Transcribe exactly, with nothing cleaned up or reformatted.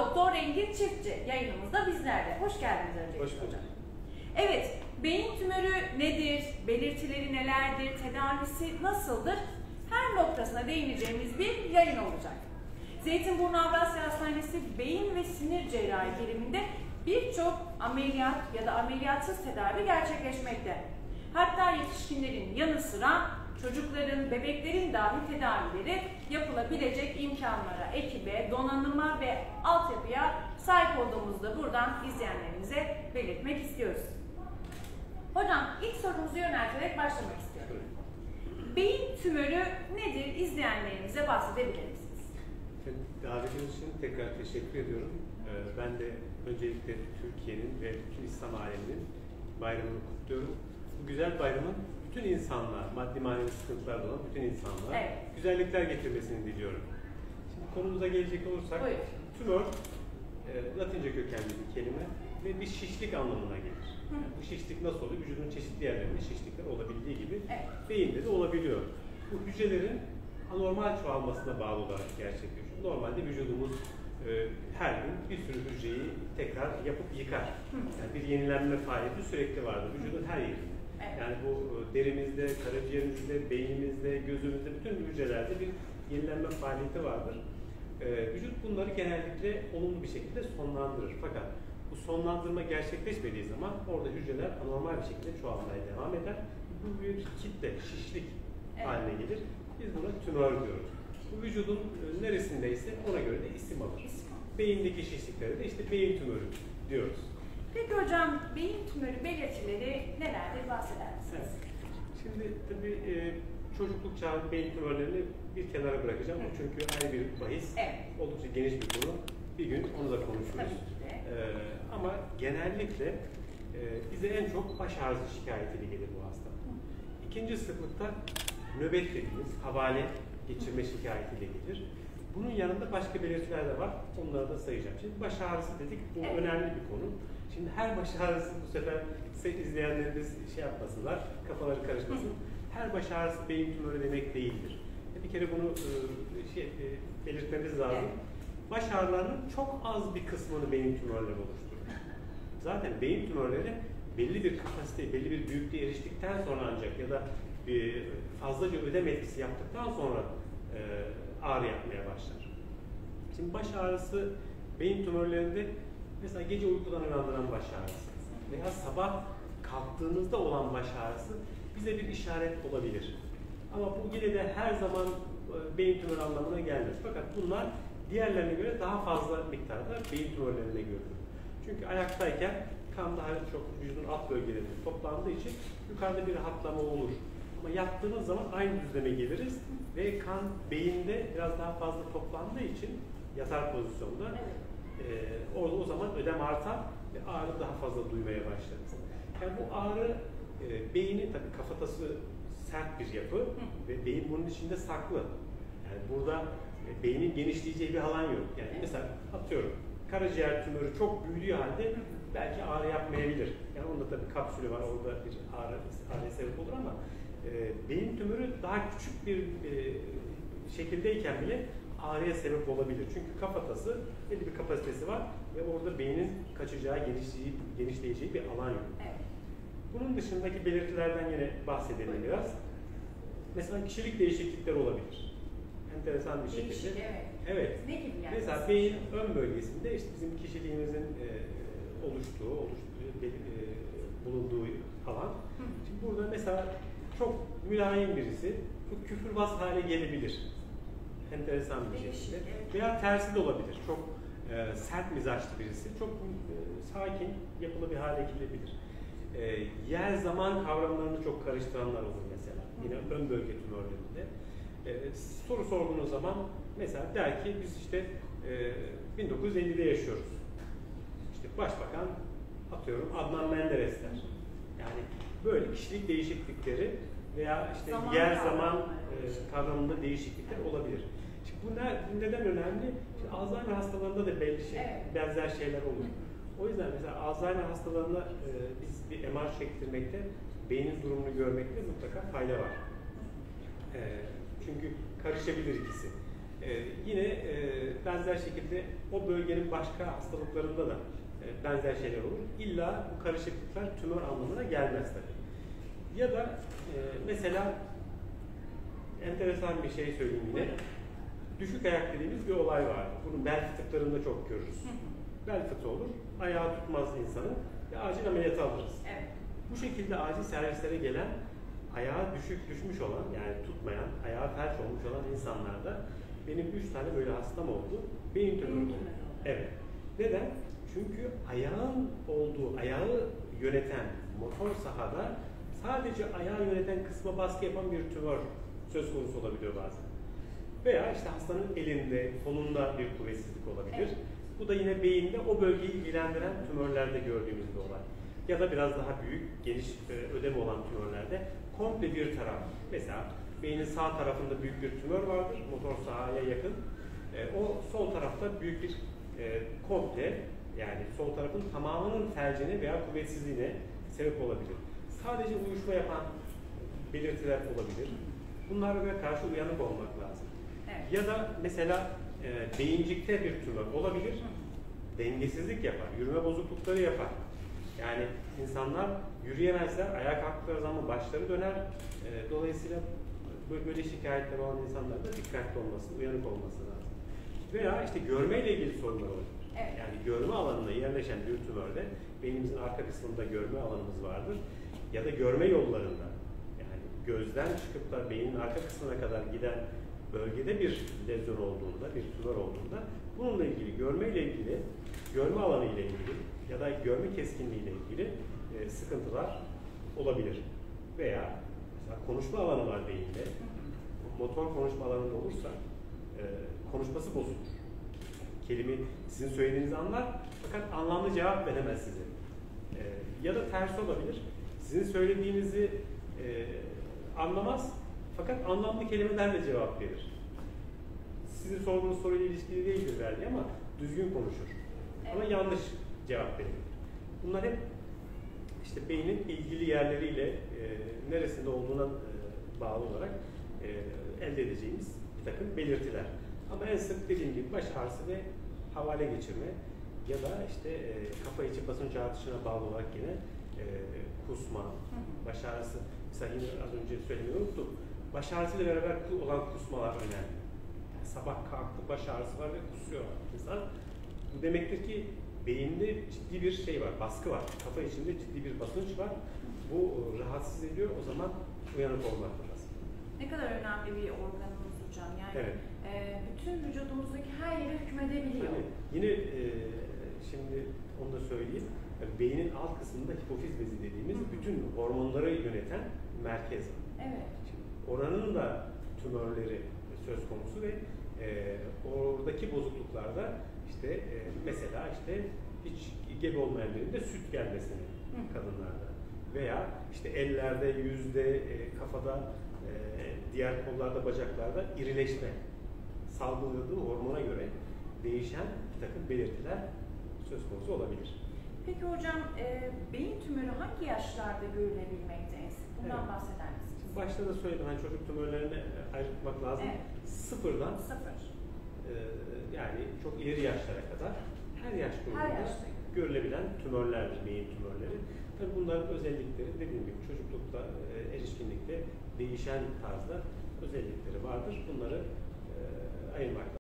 Doktor Engin Çiftçi yayınımızda bizlerle. Hoş geldiniz öncelikle Hoş bulduk. hocam. Evet, beyin tümörü nedir, belirtileri nelerdir, tedavisi nasıldır? Her noktasına değineceğimiz bir yayın olacak. Zeytinburnu Avrasya Hastanesi Beyin ve Sinir Cerrahi biriminde birçok ameliyat ya da ameliyatsız tedavi gerçekleşmekte. Hatta yetişkinlerin yanı sıra çocukların, bebeklerin dahi tedavileri yapılabilecek imkanlara, ekibe, donanıma ve altyapıya sahip olduğumuzu da buradan izleyenlerimize belirtmek istiyoruz. Hocam ilk sorumuzu yönelterek başlamak istiyorum. Beyin tümörü nedir? İzleyenlerimize bahsedebilir misiniz? Davetiniz için tekrar teşekkür ediyorum. Ben de öncelikle Türkiye'nin ve bütün İslam aleminin bayramını kutluyorum. Bu güzel bayramın bütün insanlar, maddi manevi sıkıntılarda olan bütün insanlar evet. güzellikler getirmesini diliyorum. Şimdi konumuza gelecek olursak, Buyur. tümör, e, Latince kökenli bir kelime ve bir şişlik anlamına gelir. Yani bu şişlik nasıl oluyor? Vücudun çeşitli yerlerinde şişlikler olabildiği gibi evet. beyinde de olabiliyor. Bu hücrelerin anormal çoğalmasına bağlı olarak gerçekleşiyor. Normalde vücudumuz e, her gün bir sürü hücreyi tekrar yapıp yıkar. Yani bir yenilenme faaliyeti sürekli vardır vücudun her yerinde. Evet. Yani bu derimizde, karaciğerimizde, beynimizde, gözümüzde, bütün hücrelerde bir yenilenme faaliyeti vardır. Ee, vücut bunları genellikle olumlu bir şekilde sonlandırır. Fakat bu sonlandırma gerçekleşmediği zaman orada hücreler anormal bir şekilde çoğalmaya devam eder. Bu bir kitle, şişlik evet. haline gelir. Biz buna tümör diyoruz. Bu vücudun neresindeyse ona göre de isim alır. Beyindeki şişliklere de işte beyin tümörü diyoruz. Peki hocam, beyin tümörü belirtileri nelerdir, bahseder misiniz? Evet. Şimdi tabii e, çocukluk çağı beyin tümörlerini bir kenara bırakacağım. Evet. Çünkü ayrı bir bahis, evet. oldukça geniş bir konu. Bir gün onu da konuşuruz. Ee, ama genellikle e, bize en çok baş ağrısı şikayetiyle gelir bu hasta. İkinci sıklıkta nöbet dediğimiz havale geçirme şikayetiyle gelir. Bunun yanında başka belirtiler de var. Onları da sayacağım. Şimdi baş ağrısı dedik. Bu evet. önemli bir konu. Şimdi her baş ağrısı bu sefer izleyenlerimiz şey yapmasınlar, kafaları karışmasın. Hı. Her baş ağrısı beyin tümörü demek değildir. Bir kere bunu şey, belirtmemiz lazım. Evet. Baş ağrılarının çok az bir kısmını beyin tümörleri oluşturur. Zaten beyin tümörleri belli bir kapasite, belli bir büyüklüğe eriştikten sonra ancak ya da bir fazlaca ödem etkisi yaptıktan sonra e, ağrı yapmaya başlar. Şimdi baş ağrısı beyin tümörlerinde mesela gece uykudan uyandıran baş ağrısı veya sabah kalktığınızda olan baş ağrısı bize bir işaret olabilir. Ama bu yine de her zaman beyin tümörü anlamına gelmez. Fakat bunlar diğerlerine göre daha fazla miktarda beyin tümörlerine görülür. Çünkü ayaktayken kan daha çok vücudun alt bölgelerinde toplandığı için yukarıda bir rahatlama olur. Ama yattığımız zaman aynı düzleme geliriz ve kan beyinde biraz daha fazla toplandığı için yatar pozisyonda e, orada o zaman ödem artar ve ağrı daha fazla duymaya başlarız. Yani bu ağrı e, beyni tabii kafatası sert bir yapı Hı. ve beyin bunun içinde saklı. Yani burada e, beynin genişleyeceği bir alan yok. Yani mesela atıyorum karaciğer tümörü çok büyüdüğü halde belki ağrı yapmayabilir. Yani onda tabii kapsülü var, orada bir ağrı, ağrıya sebep olur ama e, beyin tümörü daha küçük bir e, şekildeyken bile ağrıya sebep olabilir. Çünkü kafatası belli bir kapasitesi var ve orada beynin kaçacağı, genişleyeceği, genişleyeceği bir alan yok. Evet. Bunun dışındaki belirtilerden yine bahsedelim evet. biraz. Mesela kişilik değişiklikleri olabilir. Enteresan bir şekilde. Değişik, evet. Evet. Ne gibi yani? Mesela beyin ön bölgesinde işte bizim kişiliğimizin e, oluştuğu, oluştuğu, e, bulunduğu alan. Hı. Şimdi burada mesela çok mülayim birisi çok küfürbaz hale gelebilir. Enteresan bir şekilde. Evet. Veya tersi de olabilir. Çok e, sert mizaçlı birisi. Çok e, sakin, yapılı bir hale gelebilir. E, yer zaman kavramlarını çok karıştıranlar olur mesela. Yine ön bölge tümörlerinde. E, soru sorduğunuz zaman mesela der ki biz işte e, bin dokuz yüz ellide yaşıyoruz. İşte başbakan atıyorum Adnan Menderes der. Yani böyle kişilik değişiklikleri veya işte zaman yer zaman e, kavramında değişiklikler olabilir. Şimdi bu, ne, bu neden önemli? Şimdi Alzheimer hastalarında da belli şey, evet. benzer şeyler olur. O yüzden mesela Alzheimer hastalarına e, biz bir M R çektirmekte, beynin durumunu görmekte mutlaka fayda var. E, çünkü karışabilir ikisi. Ee, yine e, benzer şekilde o bölgenin başka hastalıklarında da e, benzer şeyler olur. İlla bu karışıklıklar tümör anlamına gelmez tabii. Ya da e, mesela enteresan bir şey söyleyeyim yine. Düşük ayak dediğimiz bir olay var. Bunu bel fıtıklarında çok görürüz. Bel fıtığı olur, ayağı tutmaz insanın ve acil ameliyata alırız. Evet. Bu şekilde acil servislere gelen, ayağı düşük düşmüş olan, yani tutmayan, ayağı felç olmuş olan insanlarda benim üç tane böyle hastam oldu. Beyin tümörü oldu. Evet. Neden? Çünkü ayağın olduğu, ayağı yöneten motor sahada sadece ayağı yöneten kısma baskı yapan bir tümör söz konusu olabiliyor bazen. Veya işte hastanın elinde, kolunda bir kuvvetsizlik olabilir. Evet. Bu da yine beyinde o bölgeyi ilgilendiren tümörlerde gördüğümüz bir olay. Ya da biraz daha büyük, geniş ödemi olan tümörlerde komple bir taraf. Mesela beynin sağ tarafında büyük bir tümör vardır, motor sahaya yakın. O sol tarafta büyük bir e, komple, yani sol tarafın tamamının felcine veya kuvvetsizliğine sebep olabilir. Sadece uyuşma yapan belirtiler olabilir. Bunlara karşı uyanık olmak lazım. Evet. Ya da mesela e, beyincikte bir tümör olabilir, dengesizlik yapar, yürüme bozuklukları yapar. Yani insanlar yürüyemezler, ayağa kalktıkları zaman başları döner. E, dolayısıyla böyle, böyle şikayetler olan insanların da dikkatli olması, uyanık olması lazım. Veya işte görmeyle ilgili sorunlar olabilir. Evet. Yani görme alanına yerleşen bir tümörde beynimizin arka kısmında görme alanımız vardır. Ya da görme yollarında, yani gözden çıkıp da beynin arka kısmına kadar giden bölgede bir lezyon olduğunda, bir tümör olduğunda bununla ilgili, görmeyle ilgili, görme alanı ile ilgili ya da görme keskinliği ile ilgili e, sıkıntılar olabilir. Veya mesela konuşma alanı var beyinde. Motor konuşma alanında olursa e, konuşması bozulur. Kelime sizin söylediğinizi anlar fakat anlamlı cevap veremez size. E, ya da tersi olabilir. Sizin söylediğinizi e, anlamaz fakat anlamlı kelimelerle cevap verir. Sizin sorduğunuz soruyla ilişkili değildir belki ama düzgün konuşur. Evet. Ama yanlış cevap verir. Bunlar hep işte beynin ilgili yerleriyle e, neresinde olduğuna e, bağlı olarak e, elde edeceğimiz bir takım belirtiler. Ama en sık dediğim gibi baş ağrısı ve havale geçirme ya da işte e, kafa içi basınç artışına bağlı olarak yine e, kusma, baş ağrısı. Mesela yine az önce söylemeyi unuttum. Baş ağrısıyla beraber olan kusmalar önemli. Yani sabah kalktı, baş ağrısı var ve kusuyor insan. Bu demektir ki beyinde ciddi bir şey var, baskı var. Kafa içinde ciddi bir basınç var. Bu rahatsız ediyor. O zaman uyanık olmak lazım. Ne kadar önemli bir organımız hocam. Yani evet. e, bütün vücudumuzdaki her yere hükmedebiliyor. Yani yine e, şimdi onu da söyleyeyim. Yani beynin alt kısmında hipofiz bezi dediğimiz Hı. bütün hormonları yöneten merkez var. Evet. Şimdi oranın da tümörleri söz konusu ve e, oradaki bozukluklarda işte e, mesela işte hiç gebe olmayan birinde süt gelmesini Hı. kadınlarda veya işte ellerde, yüzde, e, kafada, e, diğer kollarda, bacaklarda irileşme salgıladığı hormona göre değişen bir takım belirtiler söz konusu olabilir. Peki hocam, e, beyin tümörü hangi yaşlarda görülebilmekte? Bundan evet. bahseder misiniz? Başta da söyledim, hani çocuk tümörlerini ayrılmak lazım. Evet. Sıfırdan Sıfır. E, yani çok ileri yaşlara kadar her yaş grubunda görülebilen tümörlerdir, beyin tümörleri. Tabii bunların özellikleri dediğim gibi çocuklukta, e, erişkinlikte değişen tarzda özellikleri vardır. Bunları e, ayırmak lazım.